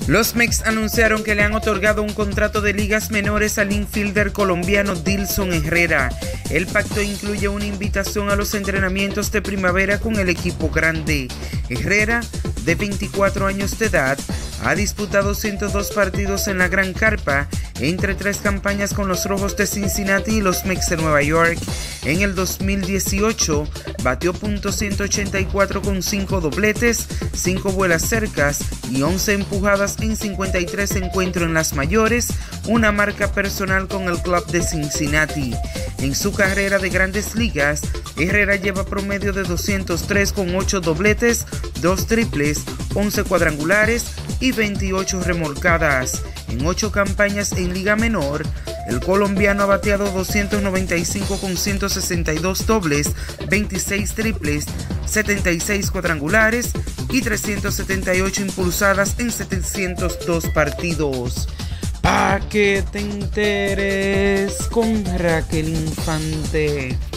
Los Mex anunciaron que le han otorgado un contrato de ligas menores al infielder colombiano Dilson Herrera. El pacto incluye una invitación a los entrenamientos de primavera con el equipo grande. Herrera, de 24 años de edad, ha disputado 102 partidos en la Gran Carpa entre 3 campañas con los Rojos de Cincinnati y los Mex de Nueva York. En el 2018 batió .184 con 5 dobletes, 5 vuelas cercas y 11 empujadas en 53 encuentros en las mayores, una marca personal con el club de Cincinnati. En su carrera de Grandes Ligas, Herrera lleva promedio de 203 con 8 dobletes, 2 triples, 11 cuadrangulares y 28 remolcadas. En 8 campañas en Liga Menor, el colombiano ha bateado 295 con 162 dobles, 26 triples, 76 cuadrangulares y 378 impulsadas en 702 partidos. Pa' que te enteres con Raquel Infante.